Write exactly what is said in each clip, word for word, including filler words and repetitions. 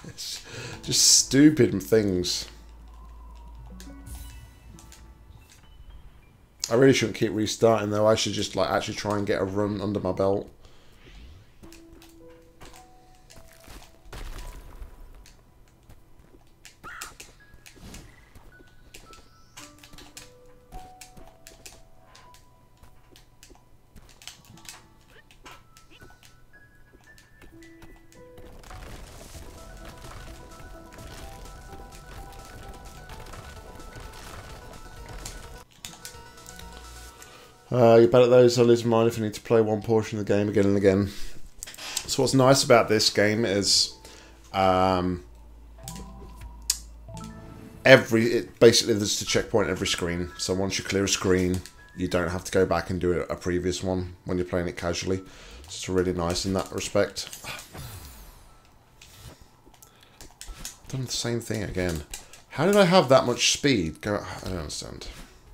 It's just stupid things. I really shouldn't keep restarting though. I should just like actually try and get a run under my belt. Uh, you're bad at those, I lose my mind if I need to play one portion of the game again and again. So what's nice about this game is um, every it basically there's a checkpoint every screen. So once you clear a screen, you don't have to go back and do a previous one when you're playing it casually. So it's really nice in that respect. Done the same thing again. How did I have that much speed? Go, I don't understand.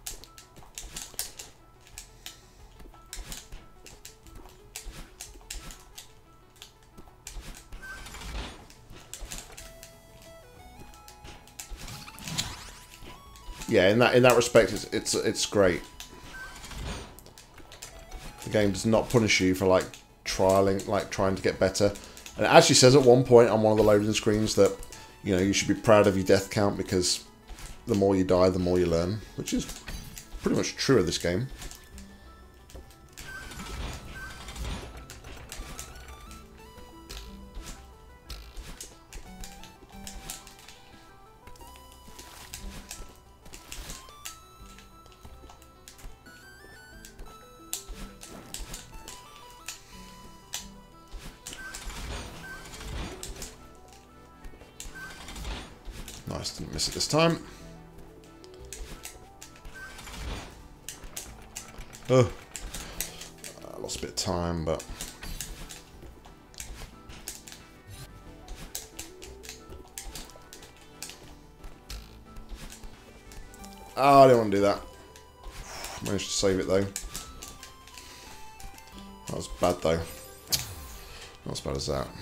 Yeah, in that in that respect, it's it's it's great. The game does not punish you for like trialing, like trying to get better. And it actually says at one point on one of the loading screens that you know you should be proud of your death count because the more you die, the more you learn, which is pretty much true of this game. Nice, didn't miss it this time. Oh, I lost a bit of time, but oh, I didn't want to do that. Managed to save it though. That was bad though. Not as bad as that.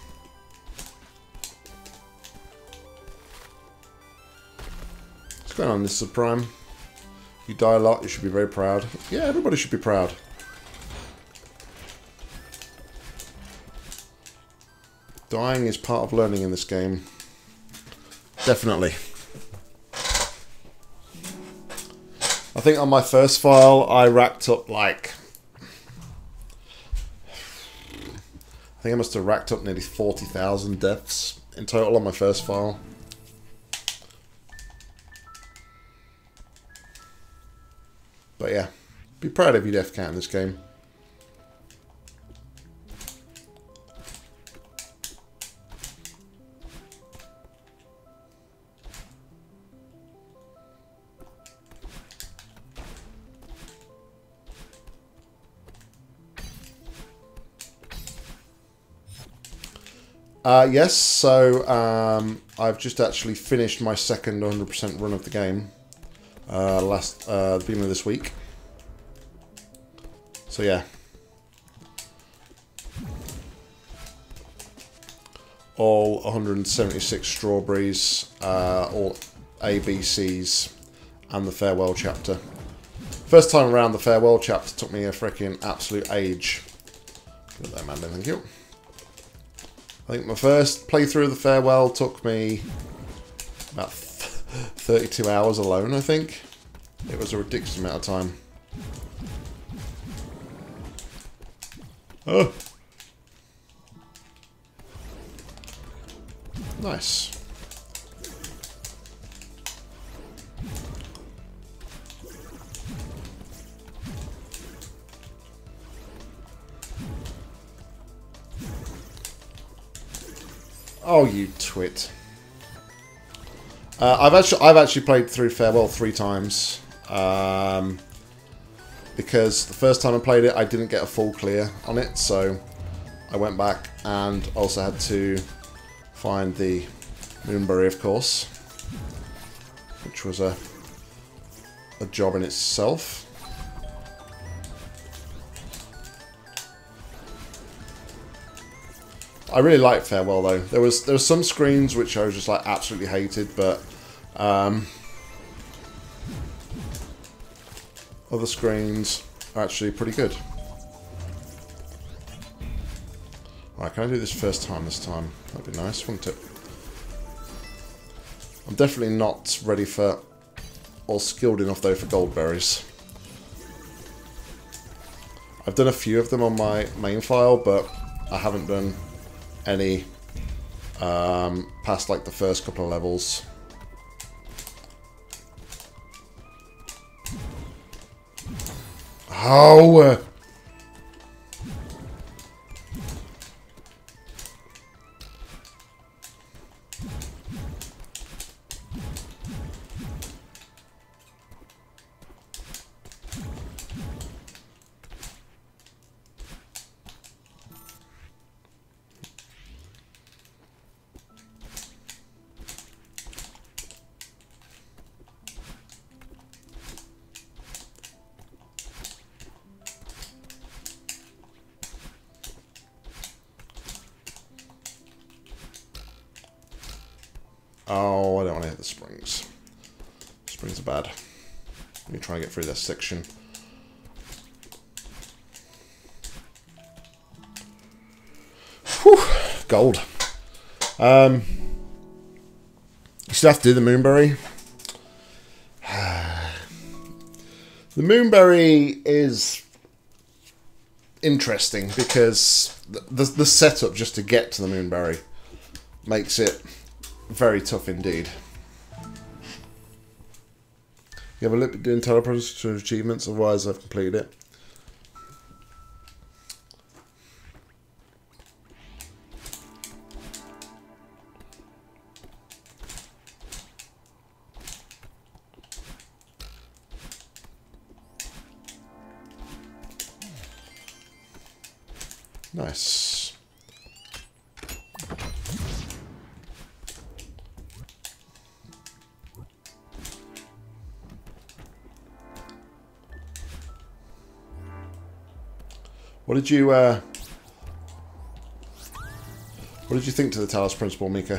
What's going on? This is a prime. You die a lot, you should be very proud. Yeah, everybody should be proud. Dying is part of learning in this game. Definitely. I think on my first file, I racked up like... I think I must have racked up nearly forty thousand deaths in total on my first file. But yeah, be proud of your death count in this game. Uh, yes, so um, I've just actually finished my second one hundred percent run of the game. Uh, last uh, the beginning of this week. So yeah, all one hundred seventy-six strawberries, uh, all A B Cs, and the farewell chapter. First time around, the farewell chapter took me a freaking absolute age. Good there, Madeline, thank you. I think my first playthrough of the farewell took me about thirty-two hours alone, I think. It was a ridiculous amount of time. Oh! Nice. Oh, you twit. Uh, I've actually I've actually played through Farewell three times um, because the first time I played it I didn't get a full clear on it, so I went back and also had to find the Moonberry, of course, which was a a job in itself. I really liked Farewell though. There was there were some screens which I was just like absolutely hated, but um, other screens are actually pretty good. Alright, can I do this first time this time? That'd be nice, wouldn't it? I'm definitely not ready for, or skilled enough though for gold berries. I've done a few of them on my main file, but I haven't done any um, past like the first couple of levels. Oh! Uh, Oh, I don't want to hit the springs. Springs are bad. Let me try and get through this section. Whew, gold. Um, you still have to do the moonberry. The moonberry is interesting because the, the, the setup just to get to the moonberry makes it very tough indeed. You have a look at doing teleporters to achievements, otherwise I've completed it. Nice. What did you, uh, what did you think to the Talos Principle, Mika?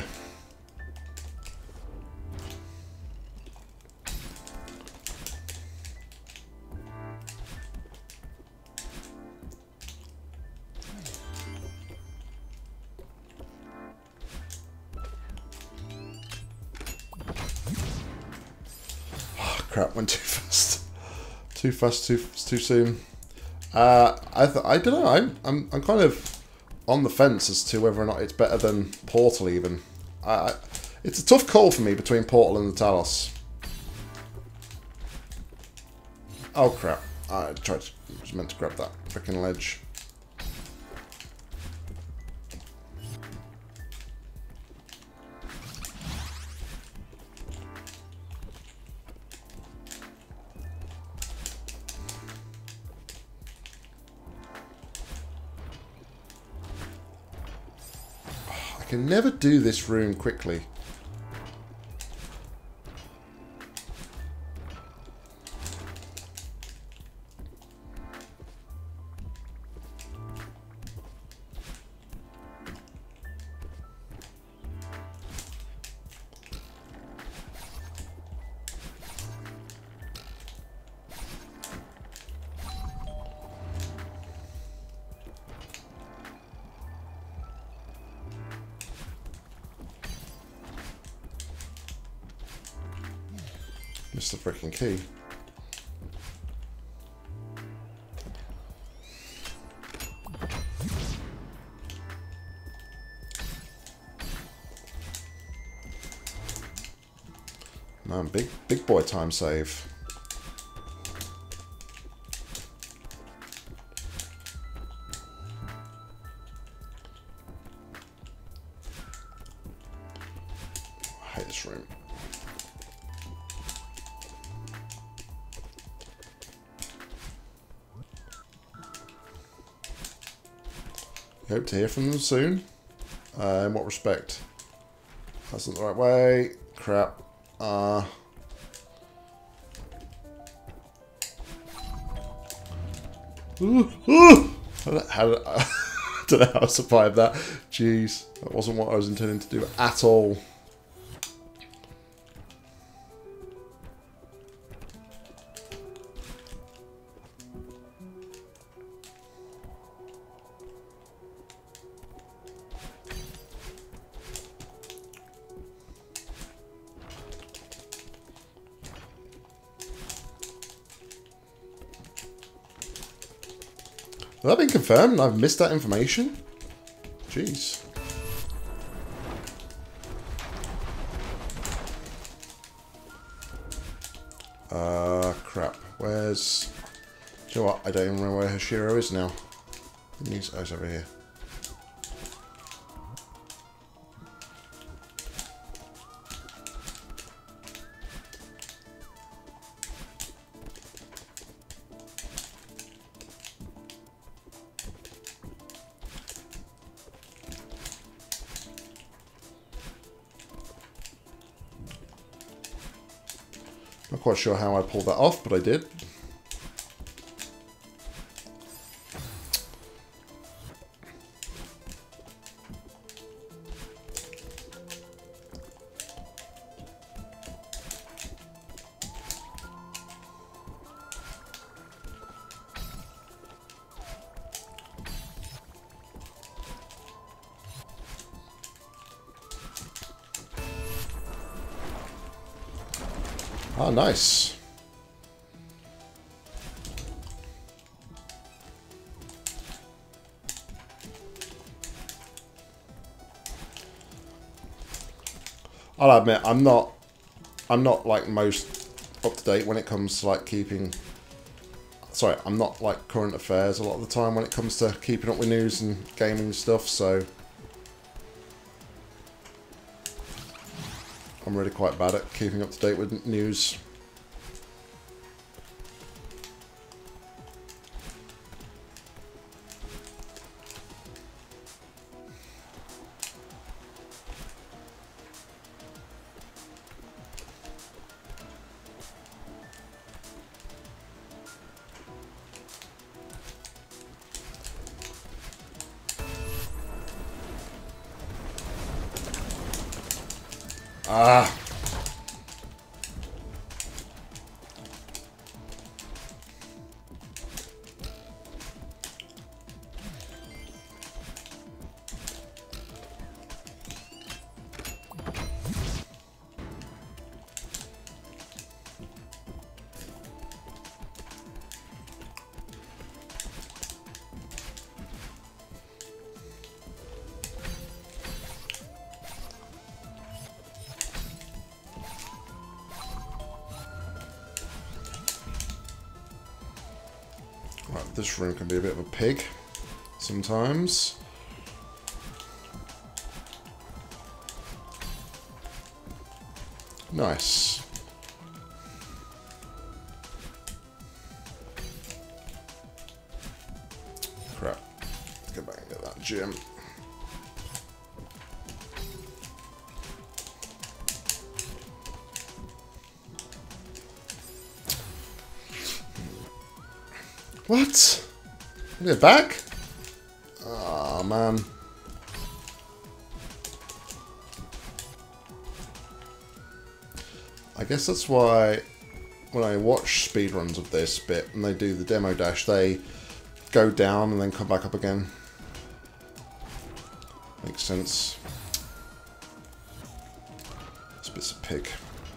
Oh, crap, went too fast. Too fast, too, too soon. Uh, I th I don't know. I'm I'm I'm kind of on the fence as to whether or not it's better than Portal. Even, I, I it's a tough call for me between Portal and the Talos. Oh crap! I tried. To, was meant to grab that freaking ledge. I can never do this room quickly. Missed the freaking key. Man, big big boy time save. I hate this room. Hope to hear from them soon. Uh, in what respect? That's not the right way. Crap. Uh, ooh, ooh. How did, how did I, don't know how I survived that. Jeez, that wasn't what I was intending to do at all. Has that been confirmed and I've missed that information? Jeez. Uh, crap. Where's... Do you know what? I don't even remember where Hashiro is now. He's, oh, he's over here. Not quite sure how I pulled that off, but I did. Ah, nice. I'll admit, I'm not, I'm not like most up to date when it comes to like keeping, sorry, I'm not like current affairs a lot of the time when it comes to keeping up with news and gaming stuff, so I'm really quite bad at keeping up to date with news. Ah. Right, this room can be a bit of a pig sometimes. Nice. Crap. Let's go back and get that gem. What? Is it back? Oh man. I guess that's why when I watch speedruns of this bit and they do the demo dash, they go down and then come back up again. Makes sense. This bit's a pig.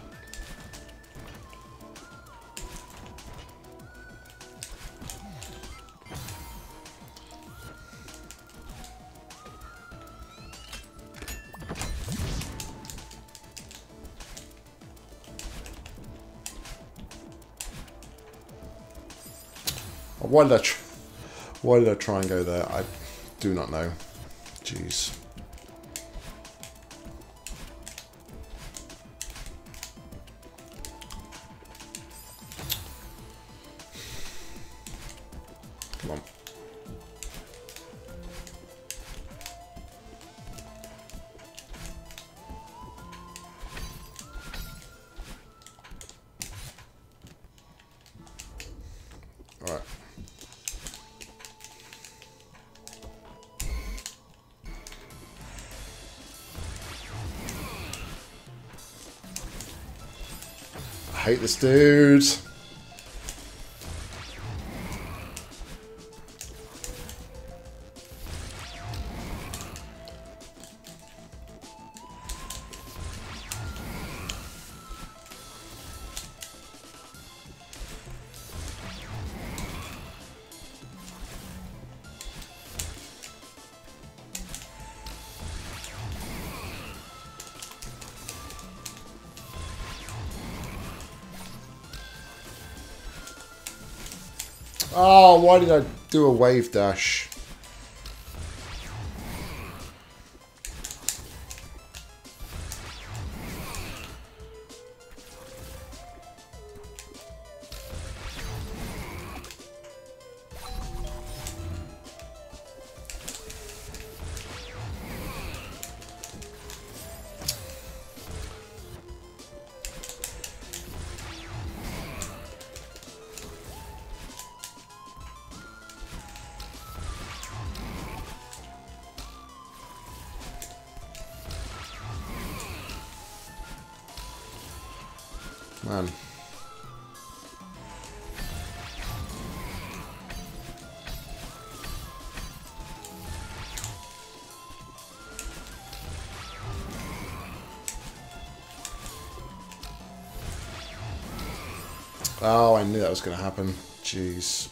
Why did I tr why did I try and go there? I do not know. Jeez. Come on. All right. hate this dude. Oh, why did I do a wave dash? Man. Oh, I knew that was going to happen. Jeez.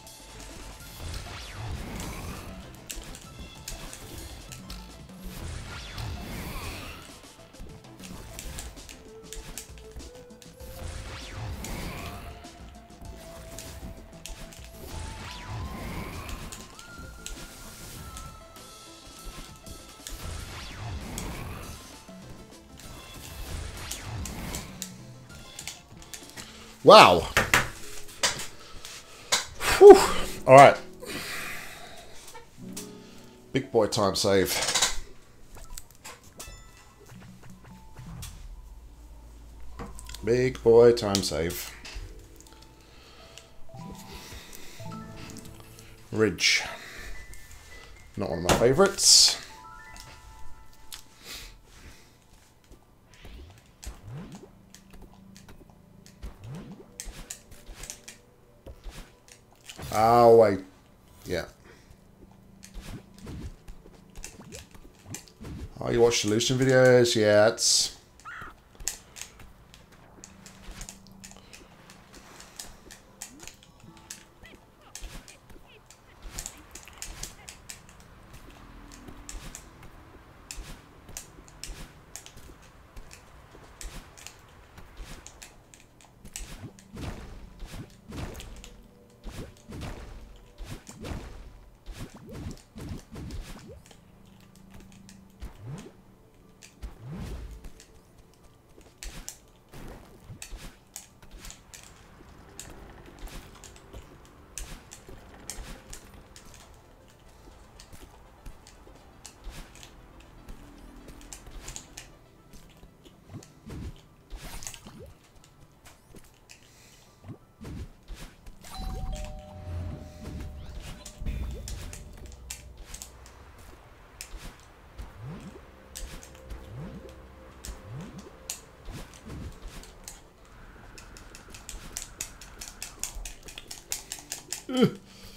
Wow. Whew. All right. Big boy time save. Big boy time save. Ridge. Not one of my favourites. Oh, wait. Yeah. Oh, you watch solution videos? Yeah, it's... Ugh.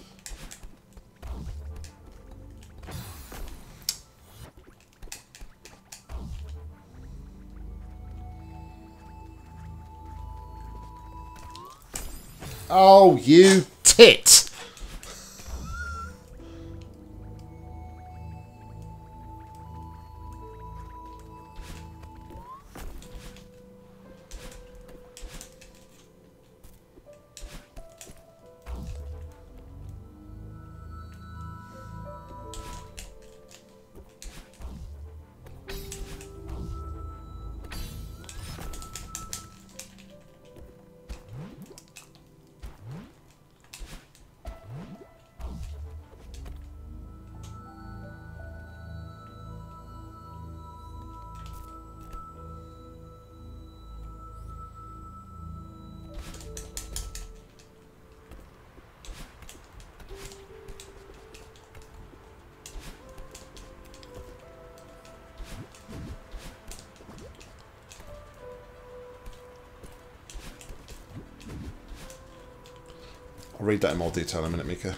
Oh, you tit! I'll read that in more detail in a minute, Mika.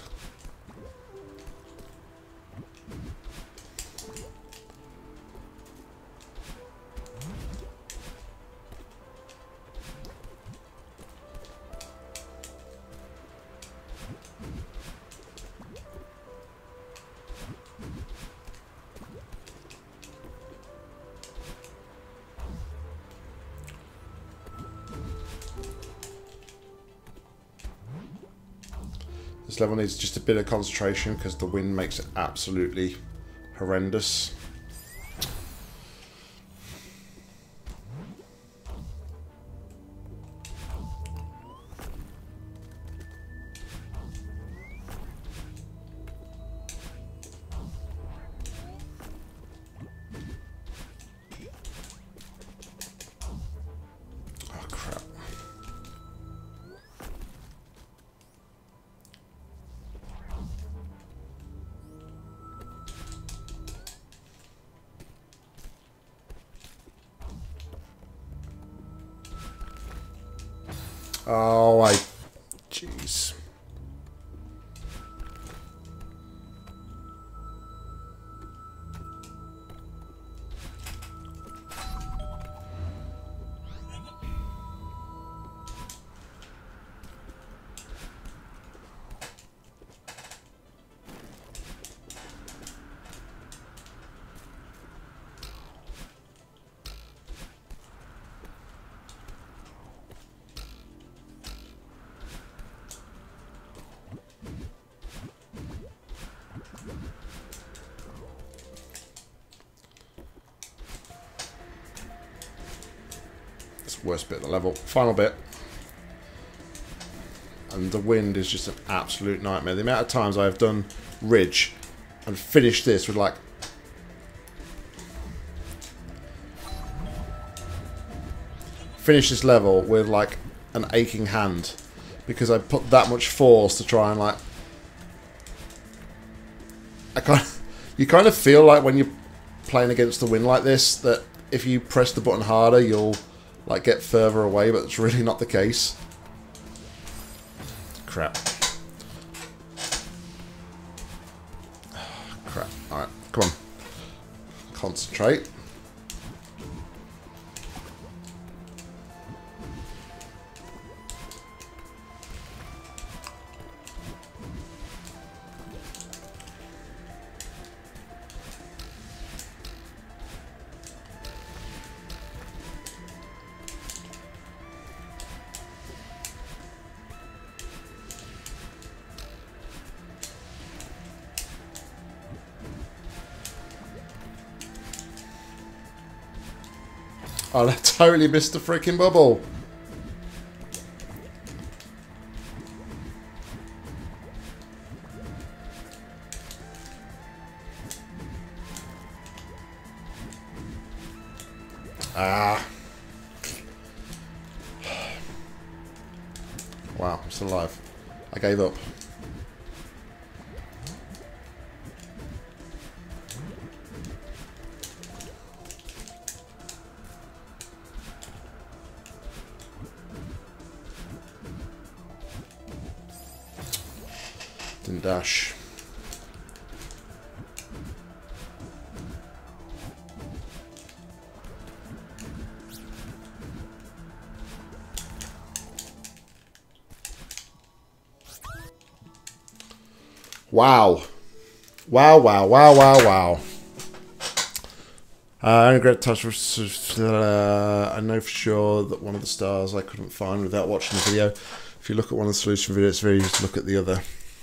This level needs just a bit of concentration because the wind makes it absolutely horrendous. Oh crap. Oh, I... Jeez. Worst bit of the level. Final bit. And the wind is just an absolute nightmare. The amount of times I've done Ridge and finished this with like... Finish this level with like an aching hand. Because I put that much force to try and like... I kind of, you kind of feel like when you're playing against the wind like this, that if you press the button harder, you'll... like get further away, but it's really not the case. Crap. Crap. Alright, come on. Concentrate. Oh, I totally missed the freaking bubble. Ah. Wow, I'm still alive. I gave up. Didn't dash. Wow. Wow, wow, wow, wow, wow. Uh, I only regret touch for, uh, I know for sure that one of the stars I couldn't find without watching the video. If you look at one of the solution videos, it's very easy to look at the other.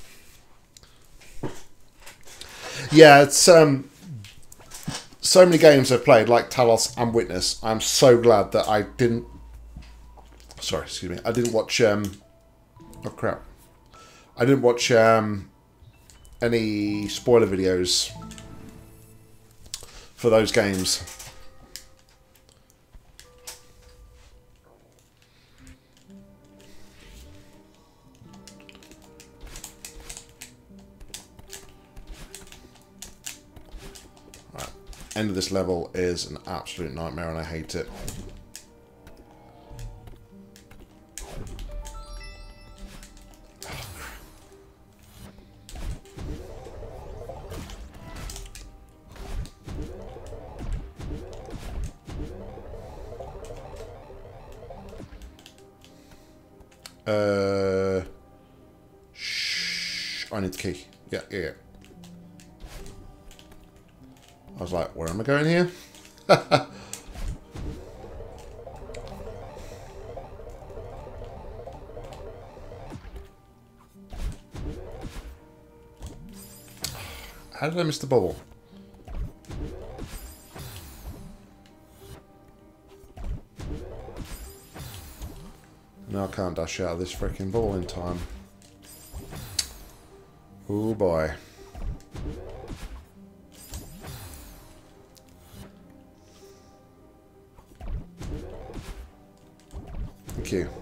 Yeah, it's um, so many games I've played, like Talos and Witness. I'm so glad that I didn't. Sorry, excuse me. I didn't watch. Um, oh crap! I didn't watch um, any spoiler videos for those games. End of this level is an absolute nightmare and I hate it. Oh, Uh, shh, I need the key. Yeah, yeah, yeah. I was like, where am I going here? How did I miss the bubble? No, I can't dash out of this freaking bubble in time. Oh boy. Thank you.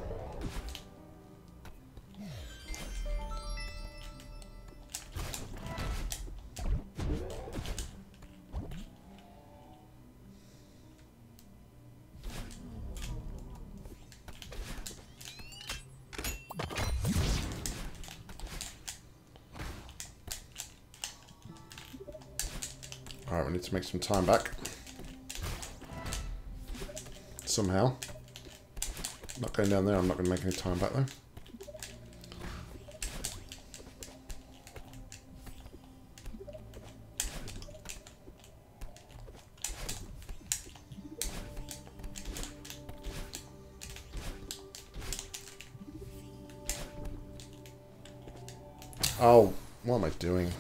Alright, we need to make some time back. Somehow. Not going down there, I'm not going to make any time back though. Oh, what am I doing?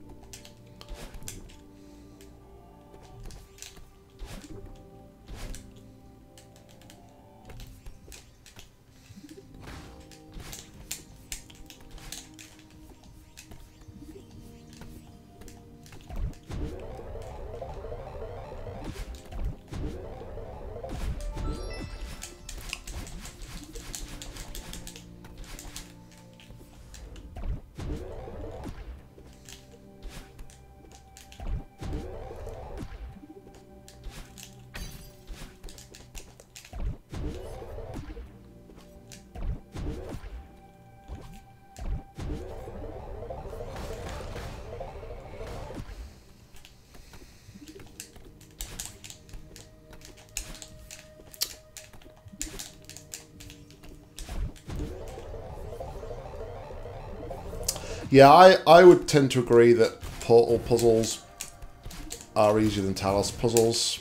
Yeah, I, I would tend to agree that portal puzzles are easier than Talos puzzles.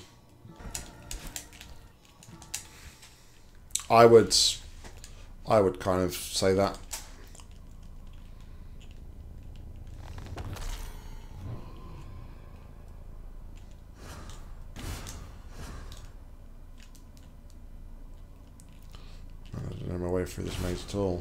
I would I would kind of say that. I don't know my way through this maze at all.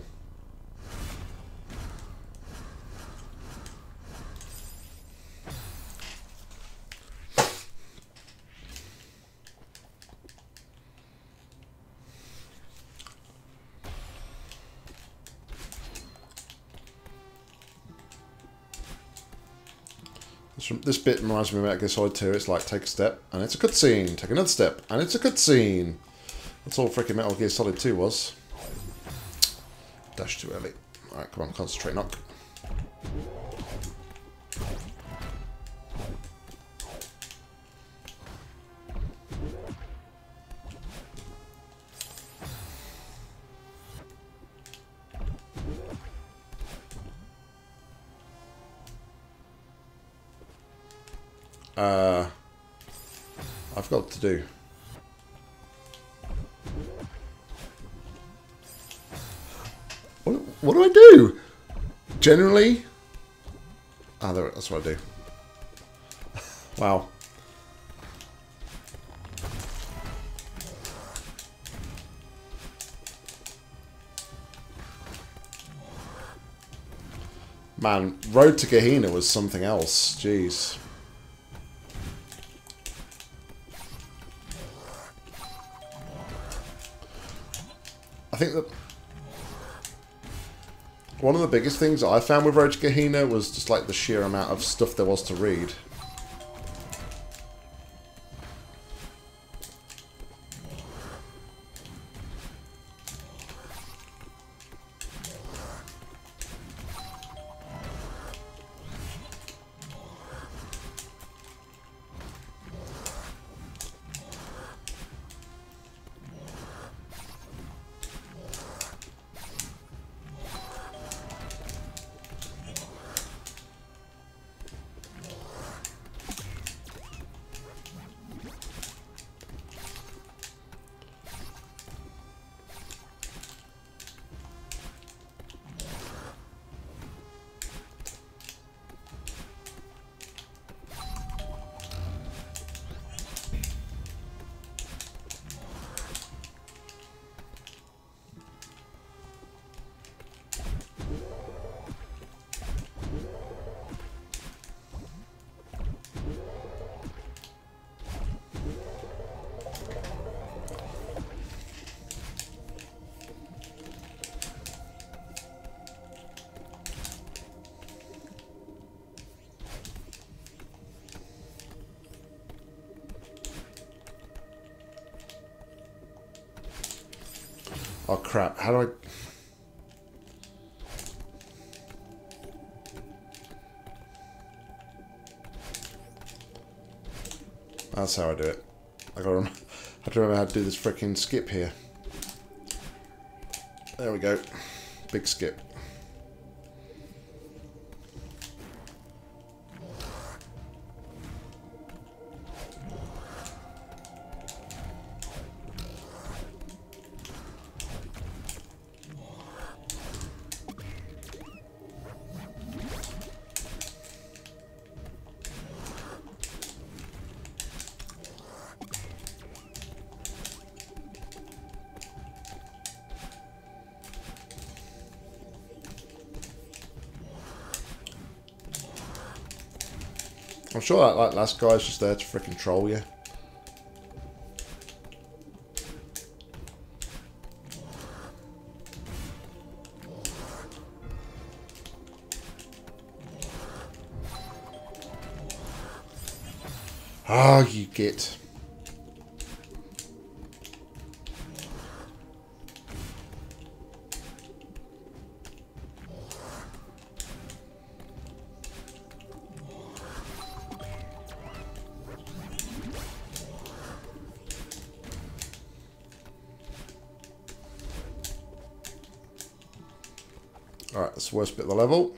This bit reminds me of Metal Gear Solid two. It's like, take a step, and it's a cutscene. Take another step, and it's a cutscene. That's all freaking Metal Gear Solid two was. Dash too early. Alright, come on, concentrate, knock. Uh, I've got to do. What, what do I do? Generally? Ah, there, that's what I do. Wow. Man, Road to Gehenna was something else. Jeez. I think that one of the biggest things I found with Road to Gehenna was just like the sheer amount of stuff there was to read. Oh crap, how do I... That's how I do it. I gotta rem I have to remember how to do this freaking skip here. There we go. Big skip. I'm sure that like, last guy's just there to freaking troll you. Ah, oh, you git. Alright, that's the worst bit of the level.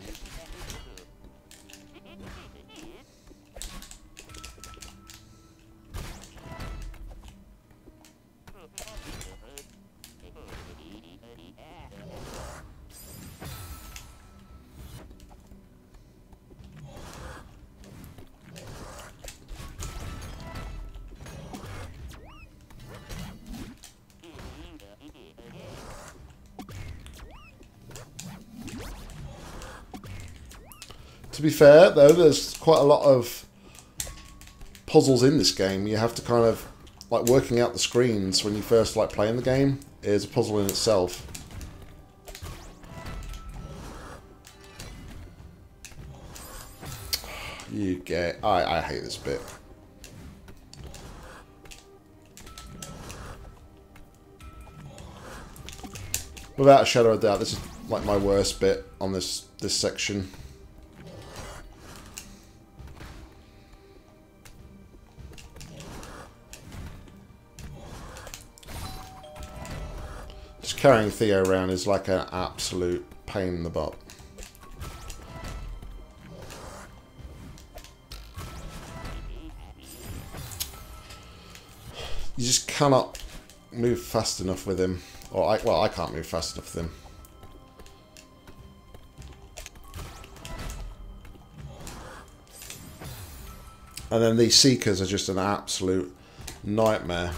To be fair, though, there's quite a lot of puzzles in this game. You have to kind of, like, working out the screens when you first, like, playing the game is a puzzle in itself. You get... I, I hate this bit. Without a shadow of doubt, this is, like, my worst bit on this, this section. Carrying Theo around is like an absolute pain in the butt. You just cannot move fast enough with him. Or I, well, I can't move fast enough with him. And then these Seekers are just an absolute nightmare.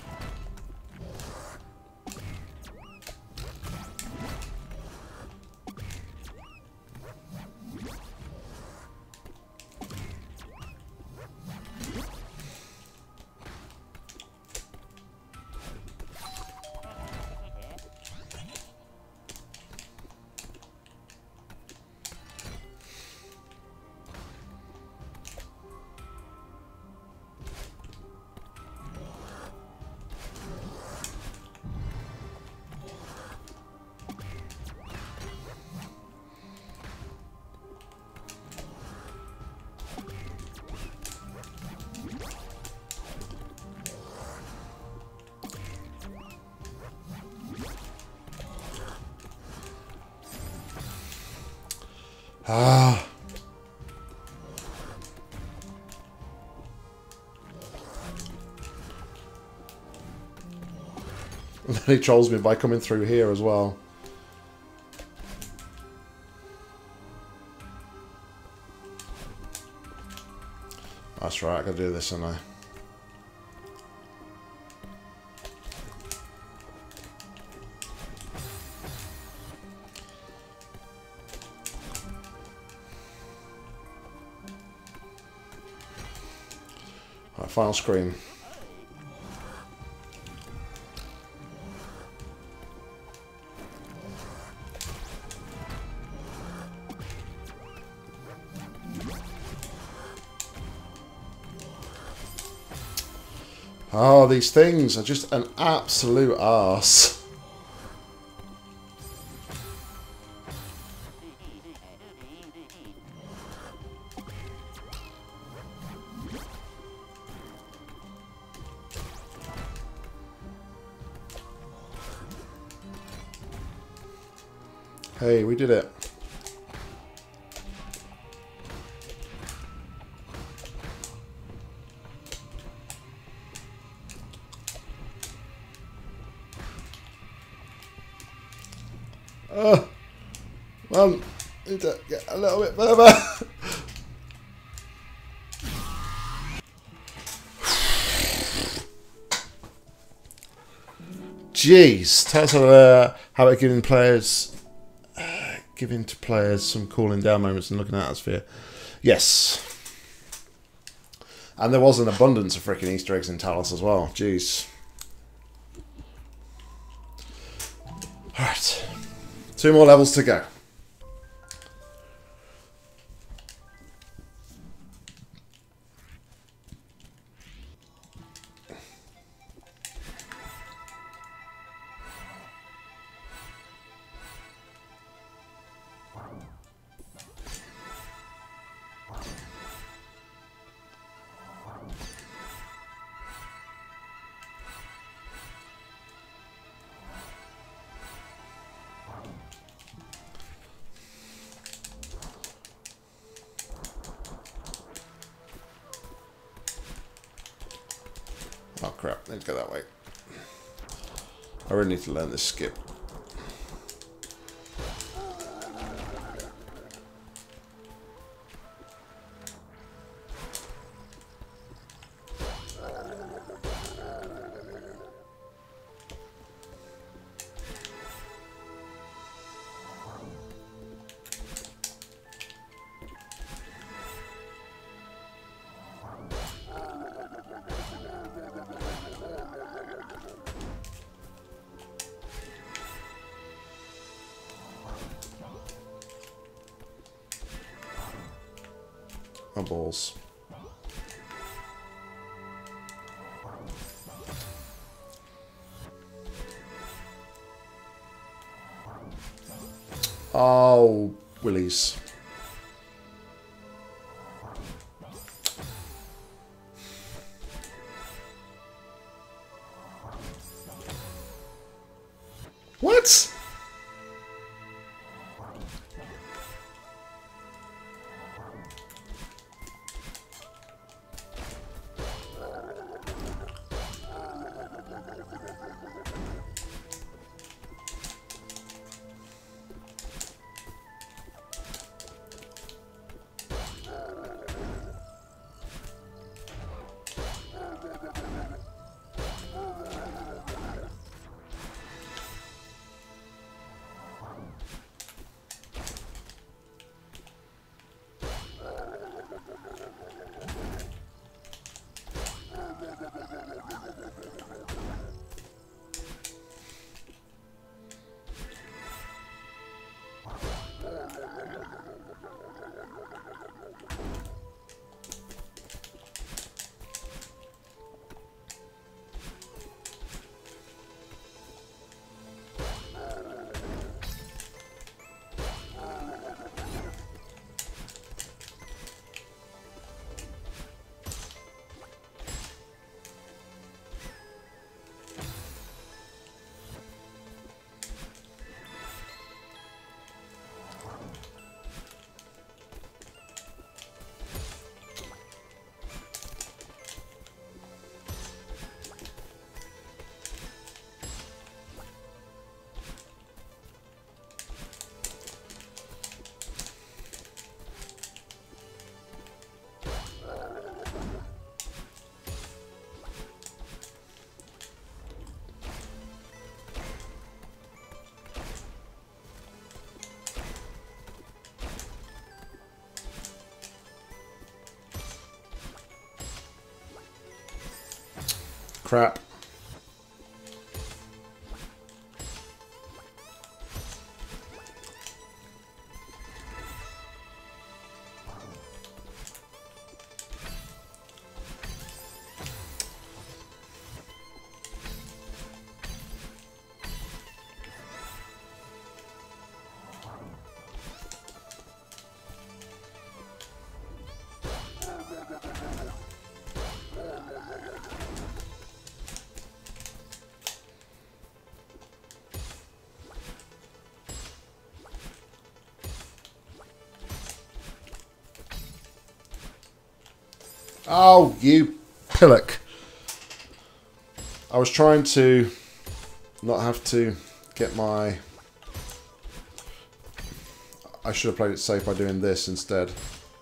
Ah. And then he trolls me by coming through here as well. That's right, I gotta do this, and I. Right, final screen. Oh, these things are just an absolute arse. Hey, we did it. Oh, well, need to get a little bit further. Jeez, tell us how, uh, how about giving players, uh, giving to players some cooling down moments and looking at atmosphere. Yes, and there was an abundance of freaking Easter eggs in Talos as well. Jeez. All right, two more levels to go. Oh crap, let's go that way. I really need to learn this skip. My balls. Oh, willies. What? Crap. Oh, you pillock. I was trying to not have to get my... I should have played it safe by doing this instead.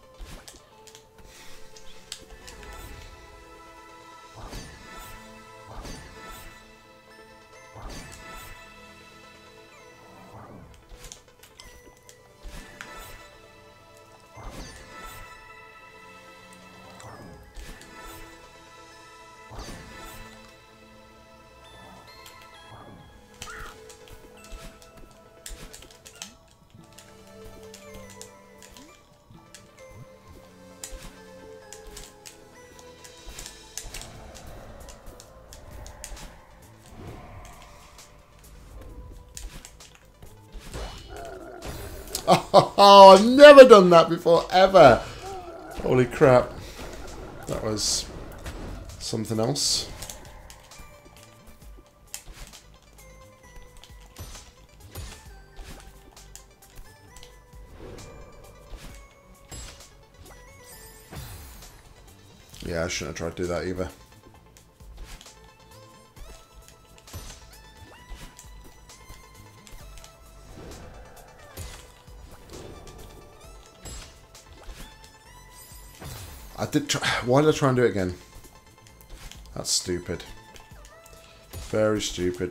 Oh, I've never done that before, ever. Holy crap. That was something else. Yeah, I shouldn't have tried to do that either. I did try. Why did I try and do it again? That's stupid. Very stupid.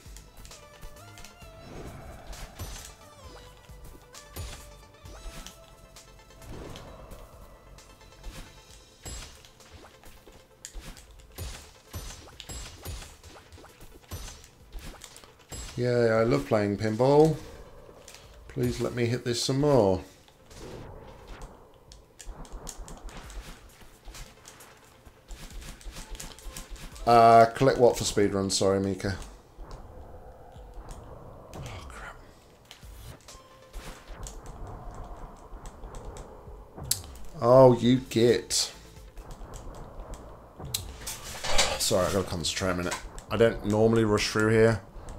Yeah, I love playing pinball. Please let me hit this some more. Uh, collect what for speedrun? Sorry, Mika. Oh, crap. Oh, you get. Sorry, I've got to concentrate a minute. I don't normally rush through here.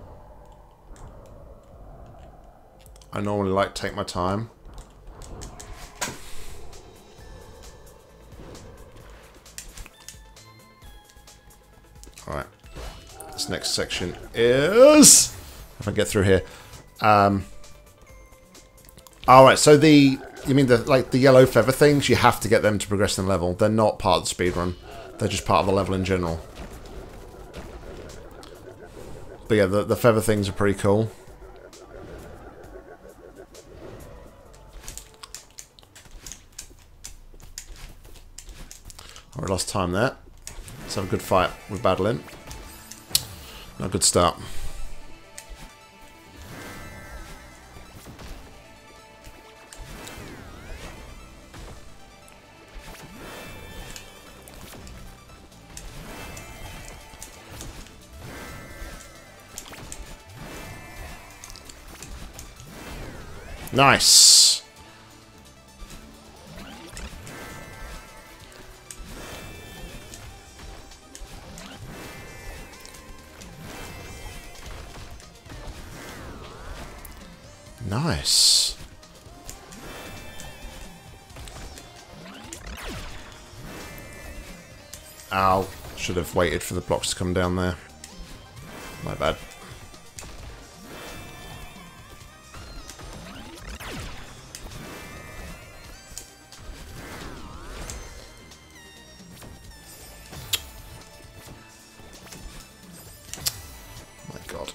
I normally like to take my time. Alright. This next section is... If I get through here. Um, Alright, so the... You mean the like the yellow feather things? You have to get them to progress in the level. They're not part of the speedrun. They're just part of the level in general. But yeah, the, the feather things are pretty cool. Alright, lost time there. Let's have a good fight with Madeline. Not a good start. Nice. Nice. Ow. Should have waited for the blocks to come down there. My bad. My God.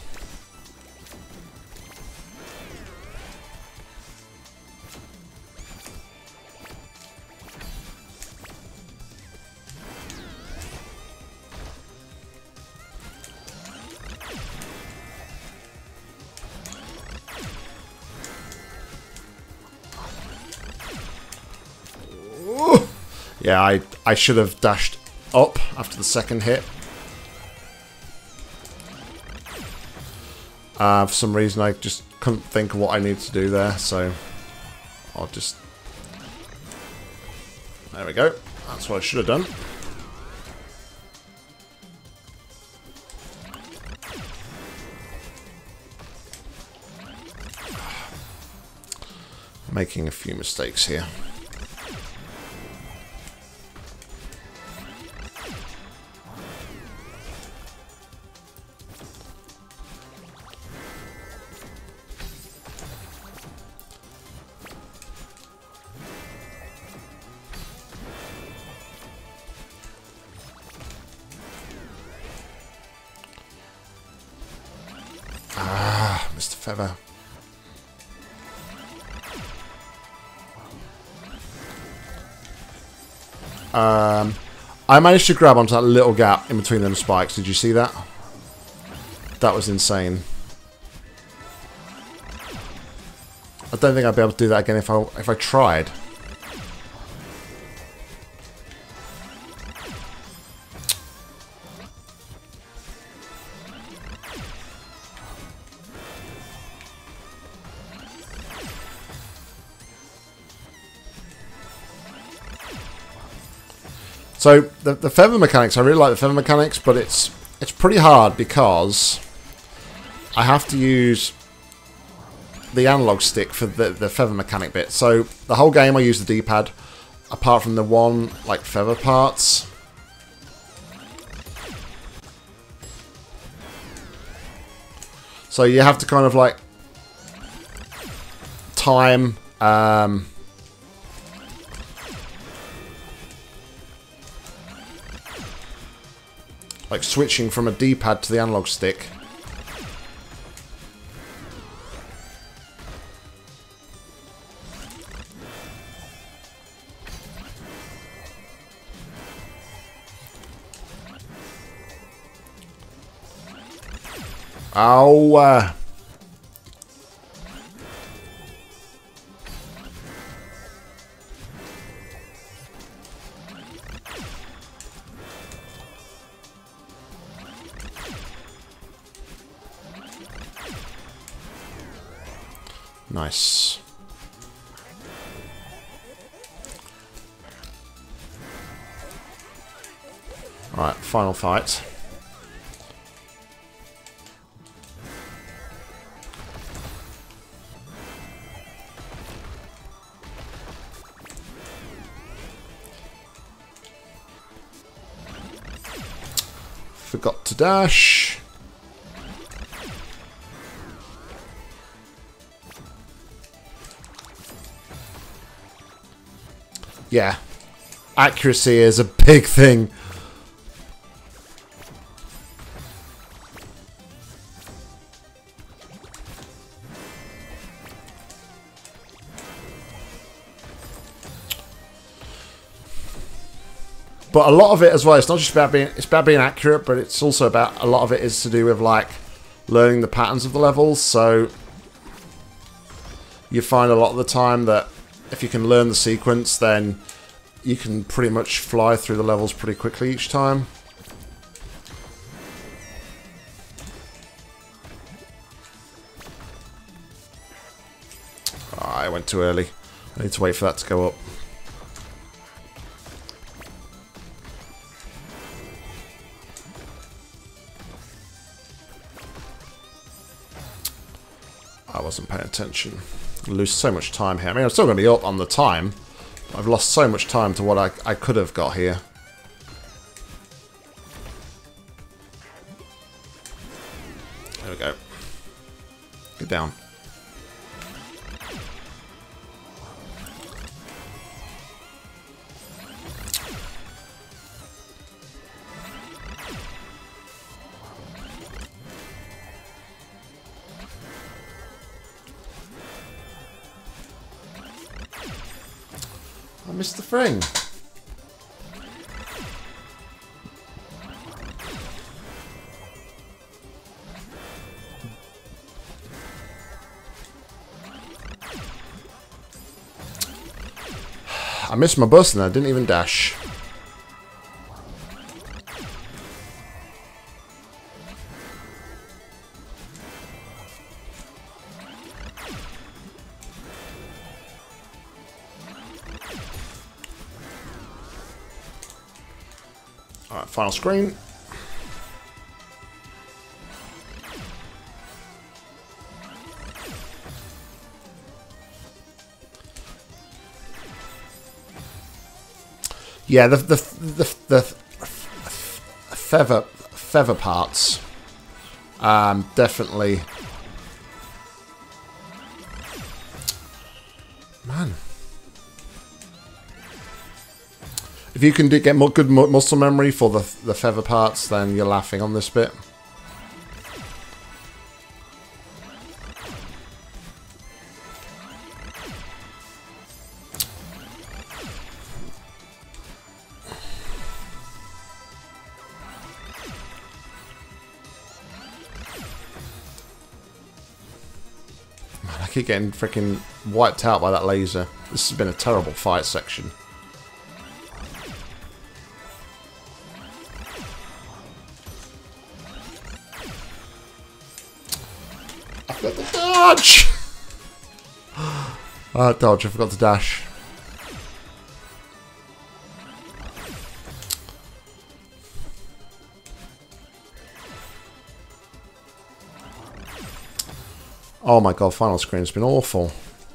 Yeah, I, I should have dashed up after the second hit. Uh, for some reason, I just couldn't think of what I needed to do there, so I'll just... There we go. That's what I should have done. Making a few mistakes here. Ah, Mister Feather. Um, I managed to grab onto that little gap in between them spikes. Did you see that? That was insane. I don't think I'd be able to do that again if I if I tried. So the the feather mechanics, I really like the feather mechanics, but it's it's pretty hard because I have to use the analog stick for the the feather mechanic bit. So the whole game I use the D-pad, apart from the one like feather parts. So you have to kind of like time. Um, Like switching from a D-pad to the analog stick. Oh, uh. Nice. Alright, final fight. Forgot to dash. Yeah, accuracy is a big thing. But a lot of it as well, it's not just about being it's about being accurate, but it's also about a lot of it is to do with like learning the patterns of the levels. So you find a lot of the time that if you can learn the sequence, then you can pretty much fly through the levels pretty quickly each time. Oh, I went too early. I need to wait for that to go up. I wasn't paying attention. I lose so much time here. I mean, I'm still going to be up on the time. But I've lost so much time to what I, I could have got here. There we go. Get down. I missed the frame. I missed my bus and I didn't even dash. Alright, final screen. Yeah, the the the, the feather feather parts, um, definitely. Man, if you can do, get more good mu muscle memory for the the feather parts, then you're laughing on this bit. keep getting freaking wiped out by that laser. This has been a terrible fight section. I forgot to dodge! uh, dodge, I forgot to dash. Oh my god, final screen's been awful.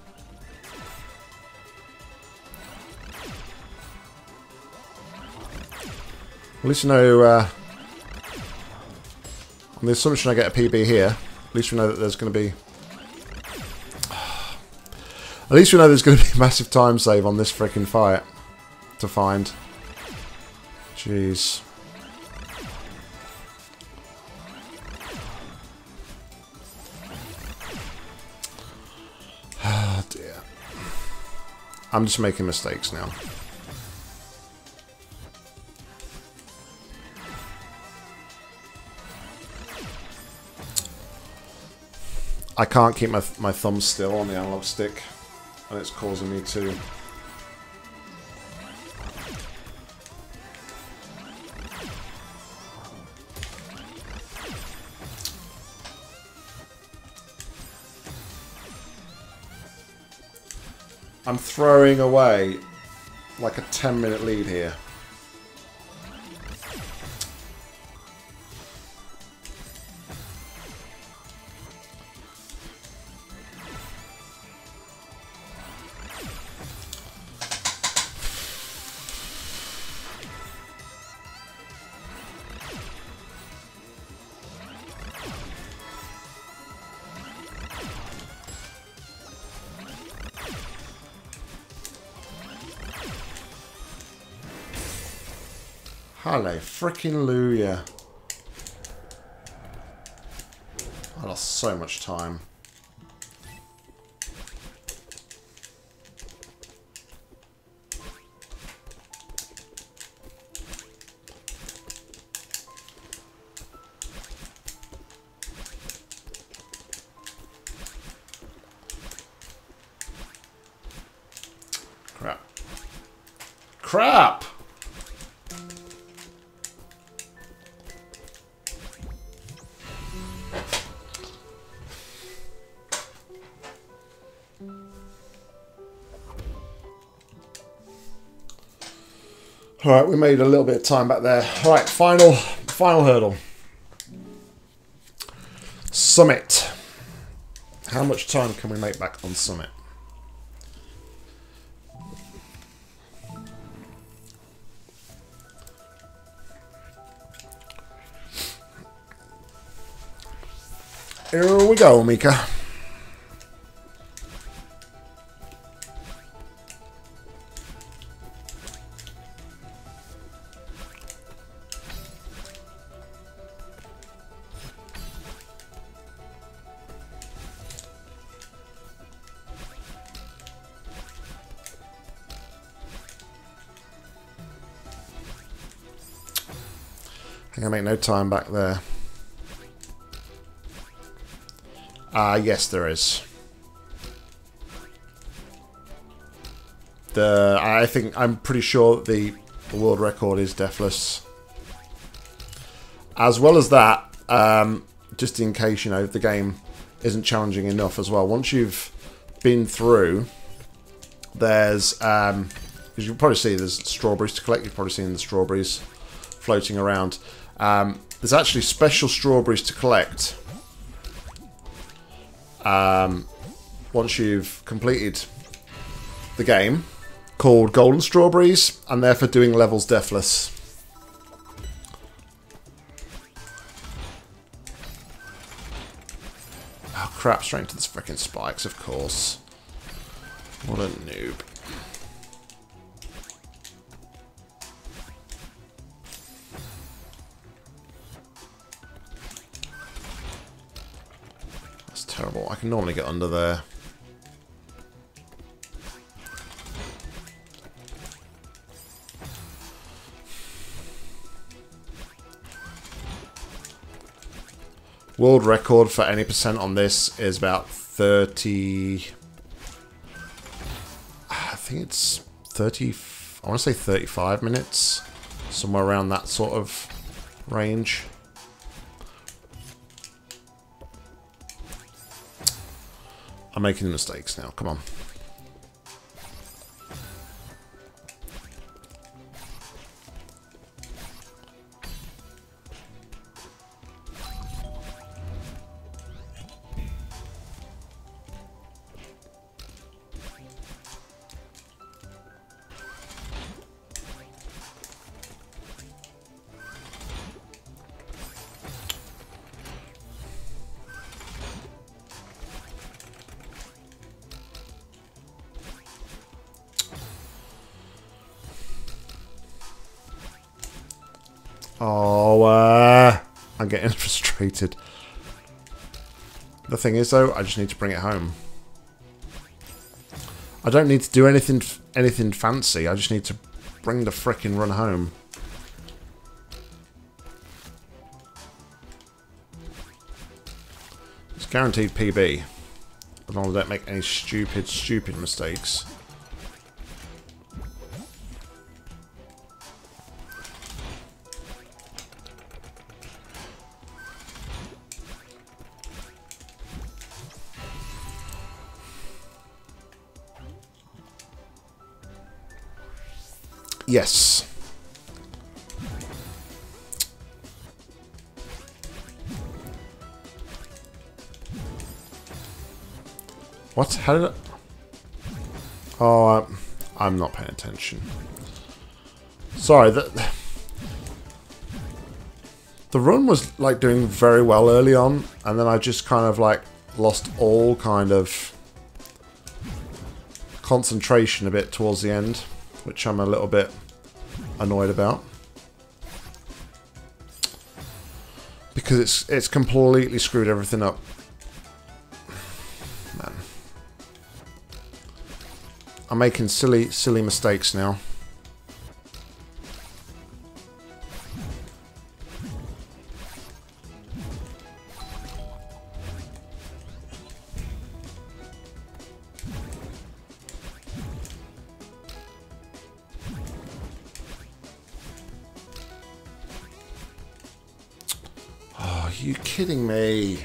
At least you know, uh, on the assumption I get a P B here, at least we know that there's going to be... At least we know there's going to be a massive time save on this freaking fight to find. Jeez. Oh dear. I'm just making mistakes now. I can't keep my, my thumb still on the analog stick, and it's causing me to... I'm throwing away like a ten minute lead here. Hello, frickin' Luya. I lost so much time. Crap. Crap! Alright, we made a little bit of time back there. Alright, final final hurdle. Summit. How much time can we make back on Summit? Here we go, Mika. I think I make no time back there. Ah, uh, yes, there is. The I think I'm pretty sure that the, the world record is deathless. As well as that, um, just in case you know the game isn't challenging enough as well. Once you've been through, there's um, as you'll probably see, there's strawberries to collect. You've probably seen the strawberries floating around. Um, there's actually special strawberries to collect um, once you've completed the game, called golden strawberries, and they're for doing levels deathless. Oh crap, straight into the frickin' spikes, of course. What a noob. Terrible. I can normally get under there. World record for any percent on this is about thirty... I think it's thirty... I want to say thirty-five minutes. Somewhere around that sort of range. I'm making mistakes now. Come on. Oh, uh, I'm getting frustrated. The thing is, though, I just need to bring it home. I don't need to do anything anything fancy. I just need to bring the frickin' run home. It's guaranteed P B. As long as I don't make any stupid, stupid mistakes. Yes. What? How did it? Oh, uh, I'm not paying attention. Sorry, the the run was like doing very well early on, and then I just kind of like lost all kind of concentration a bit towards the end, which I'm a little bit annoyed about. Because it's it's completely screwed everything up. Man. I'm making silly, silly mistakes now. Are you kidding me?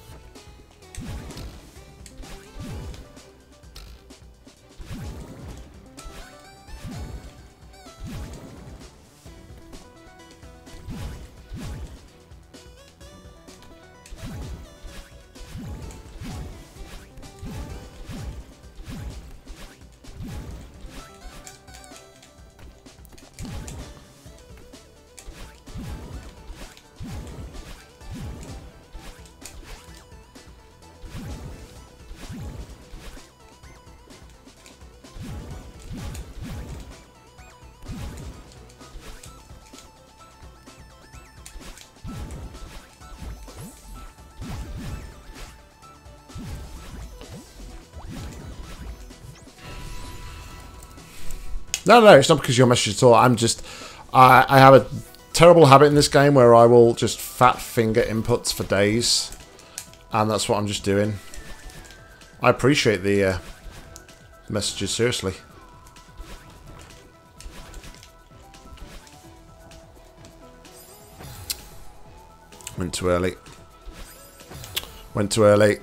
No, no, it's not because you're messaging at all. I'm just... I, I have a terrible habit in this game where I will just fat finger inputs for days. And that's what I'm just doing. I appreciate the uh, messages, seriously. Went too early. Went too early.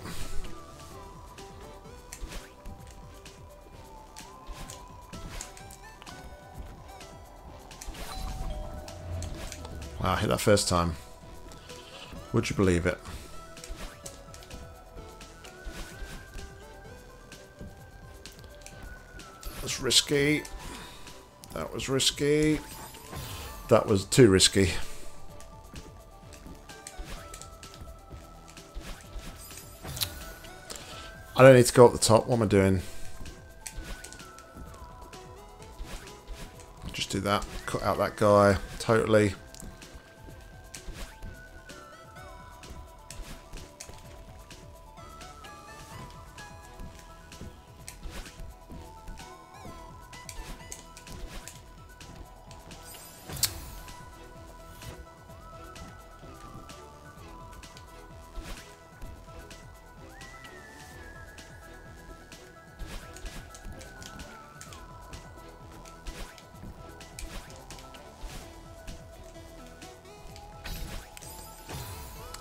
Wow, I hit that first time. Would you believe it? That was risky. That was risky. That was too risky. I don't need to go up the top. What am I doing? Just do that. Cut out that guy. Totally.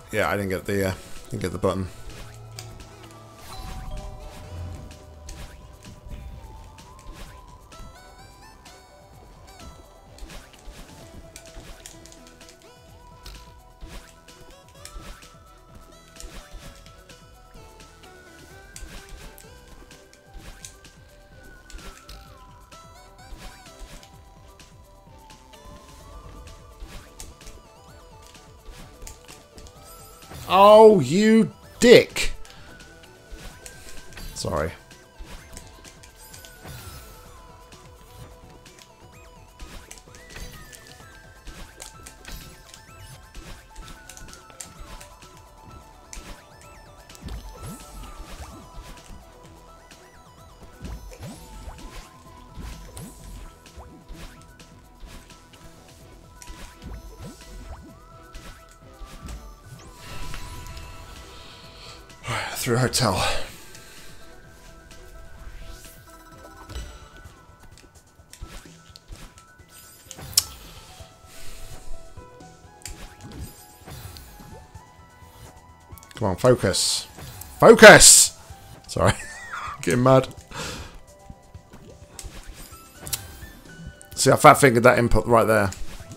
Yeah, I didn't get the uh, didn't get the button. Oh, you dick! Sorry. Through a hotel. Come on, focus. Focus! Sorry. Getting mad. See, I fat fingered that input right there.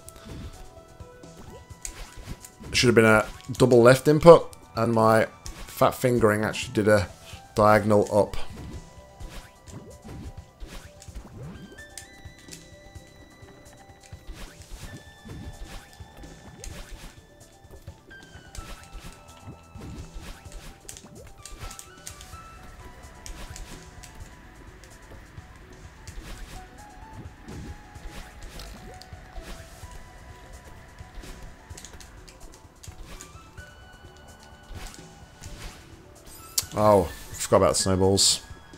Should have been a double left input, and my fat fingering actually did a diagonal up. Oh, forgot about snowballs.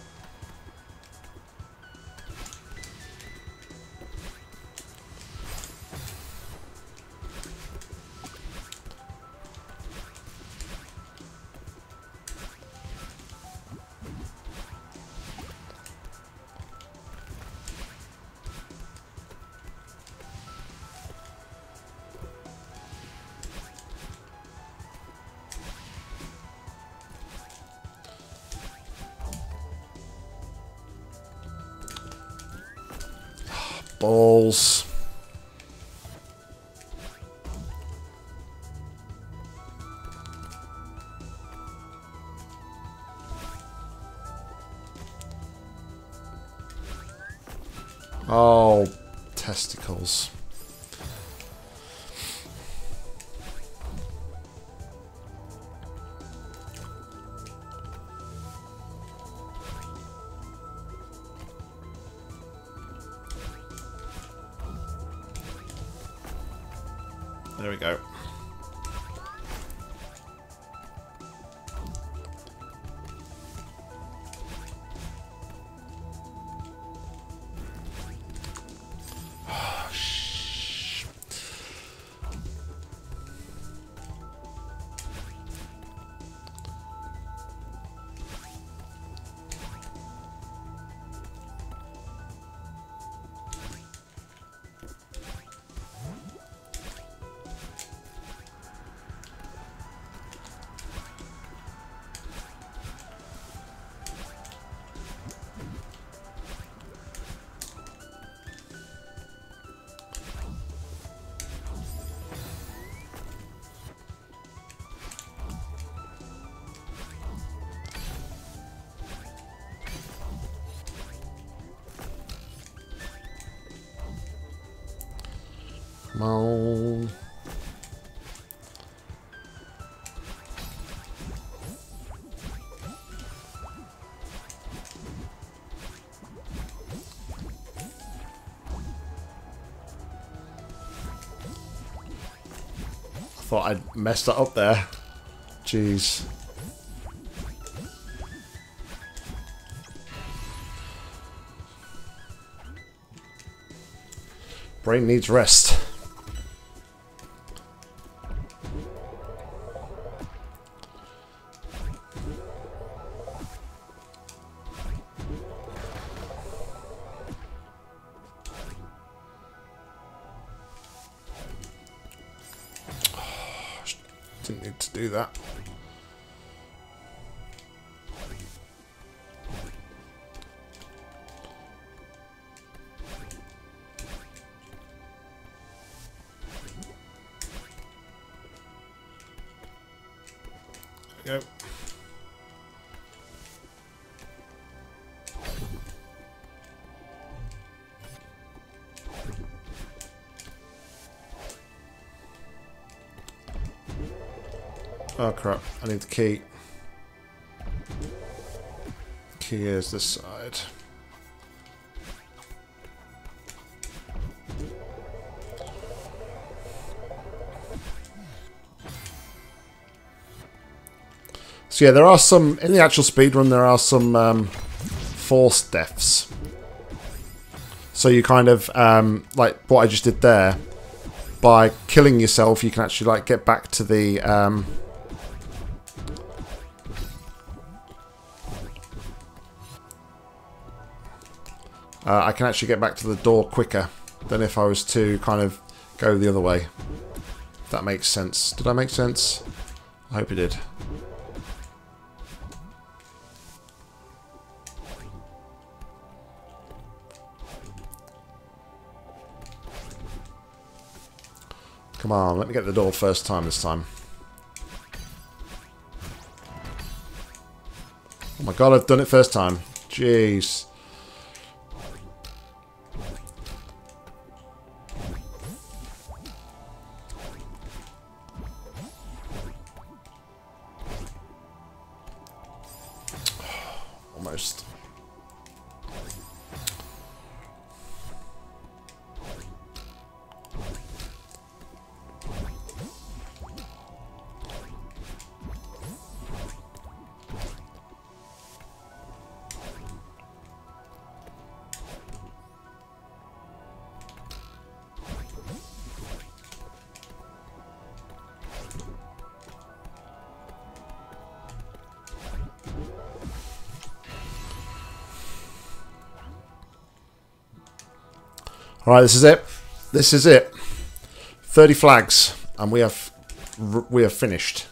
Balls. Oh, testicles. There we go. Oh, shh. Come on. I thought I'd messed it up there. Jeez. Brain needs rest. Didn't need to do that. There we go. Oh crap, I need the key. Key is this side. So yeah, there are some, in the actual speedrun, there are some um, forced deaths. So you kind of, um, like what I just did there, by killing yourself, you can actually like get back to the... Um, Uh, I can actually get back to the door quicker than if I was to kind of go the other way. If that makes sense. Did I make sense? I hope it did. Come on, let me get the door first time this time. Oh my god, I've done it first time. Jeez. Almost. Alright, this is it. This is it. thirty flags, and we have we have finished.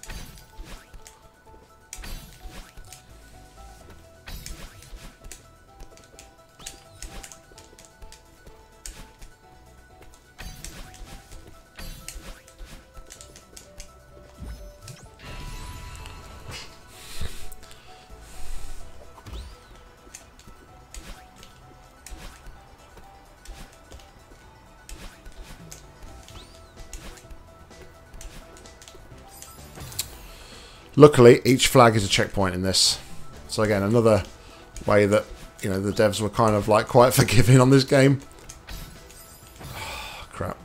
Luckily, each flag is a checkpoint in this. So again, another way that, you know, the devs were kind of like quite forgiving on this game. Oh, crap.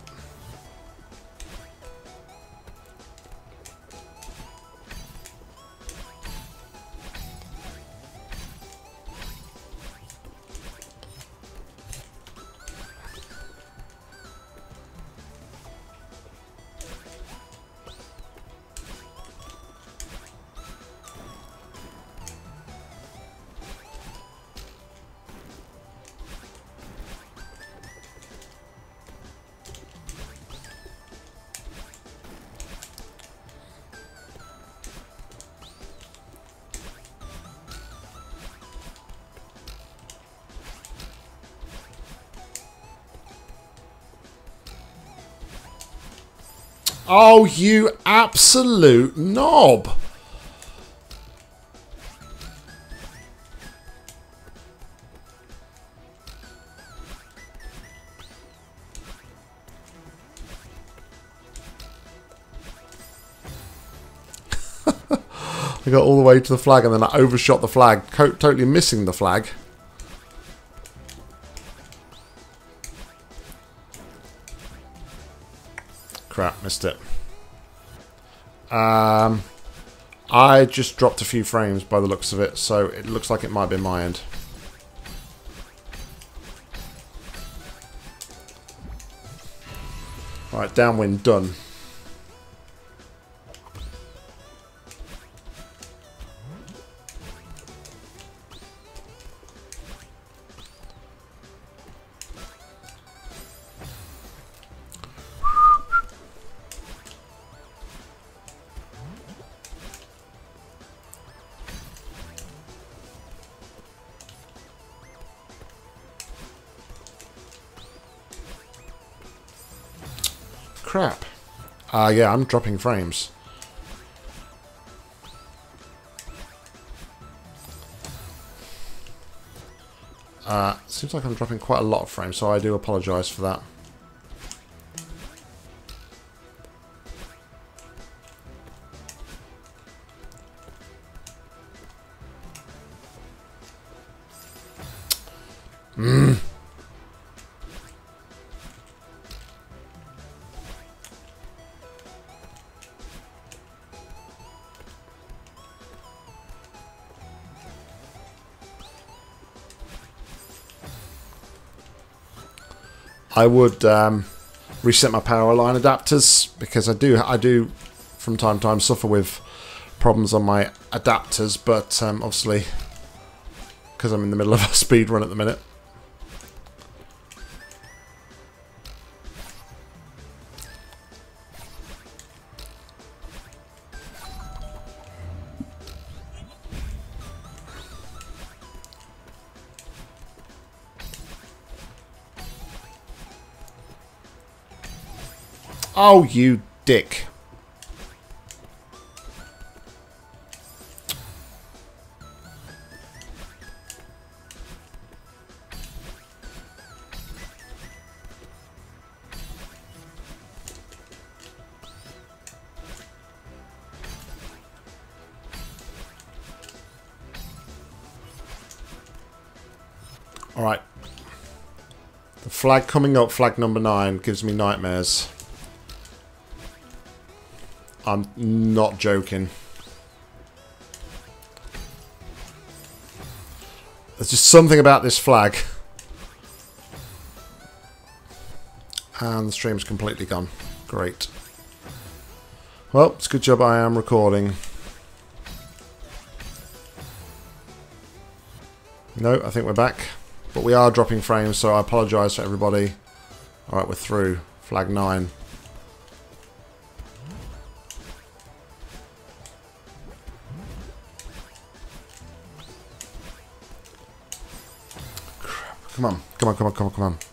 Oh, you absolute knob! I got all the way to the flag and then I overshot the flag, totally missing the flag. Crap, missed it. Um, I just dropped a few frames by the looks of it, so it looks like it might be my end. Alright, downwind done. crap. Ah, uh, yeah, I'm dropping frames. Uh, seems like I'm dropping quite a lot of frames, so I do apologise for that. Mm. I would um, reset my power line adapters, because I do I do from time to time suffer with problems on my adapters, but um, obviously because I'm in the middle of a speed run at the minute. Oh, you dick. All right. The flag coming up, flag number nine, gives me nightmares. I'm not joking. There's just something about this flag. And the stream's completely gone. Great. Well, it's a good job I am recording. No, I think we're back. But we are dropping frames, so I apologise to everybody. Alright, we're through. Flag nine. Come on, come on, come on, come on, come on.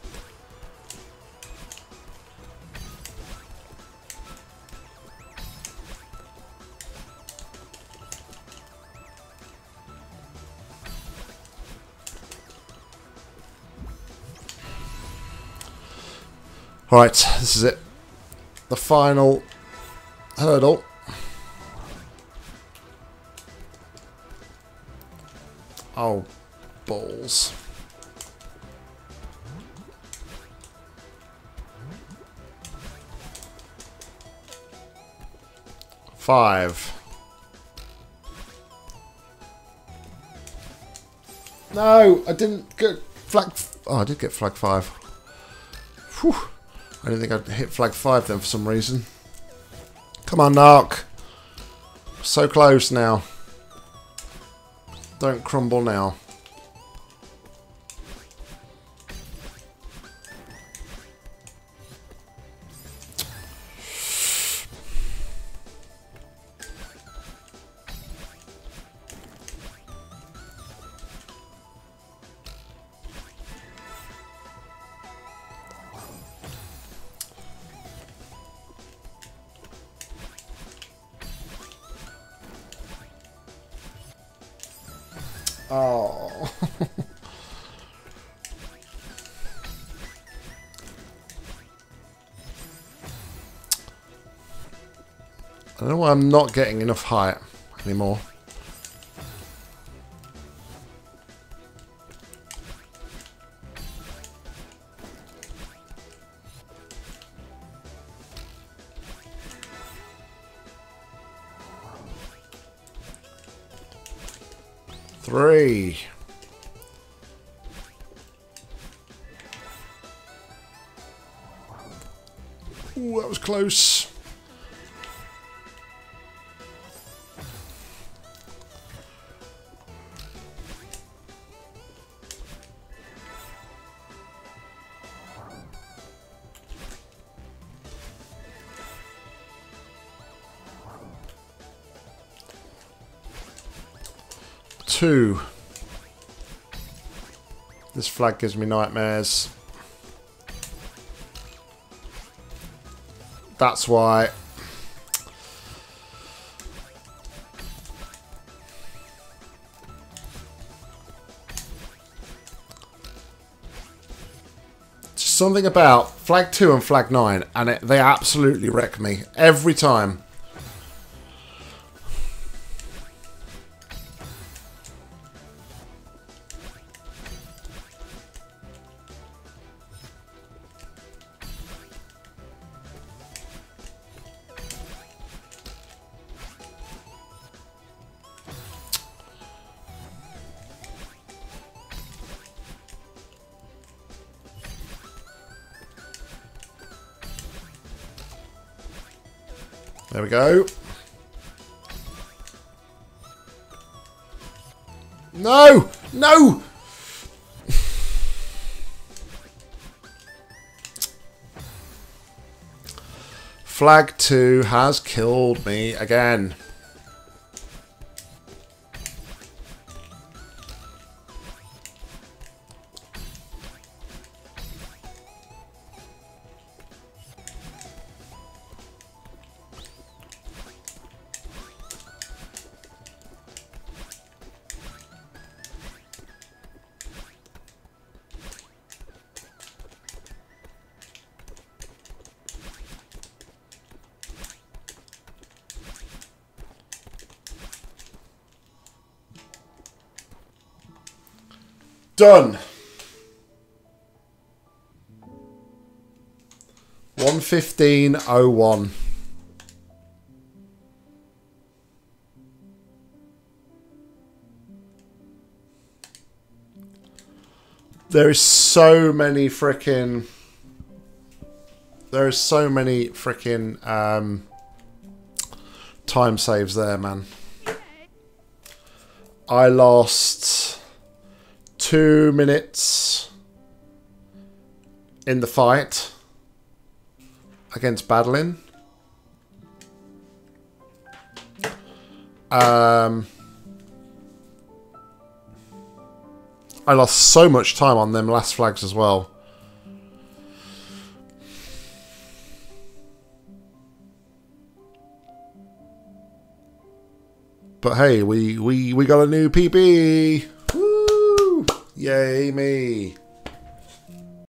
Alright, this is it. The final hurdle. Oh, balls. Five. No, I didn't get flag. Oh, I did get flag five. Whew. I didn't think I'd hit flag five then for some reason. Come on, NOCK. So close now. Don't crumble now. Oh. I don't know why I'm not getting enough height anymore. Three. Ooh, that was close. Two. This flag gives me nightmares. That's why. Something about flag two and flag nine, and it, they absolutely wreck me every time. There we go. No! No! Flag two has killed me again. Done. one fifteen oh one. There is so many frickin' There is so many frickin' um, time saves there, man. I lost two minutes in the fight against Madeline. Um, I lost so much time on them last flags as well. But hey, we, we, we got a new P B. Woo! Yay me.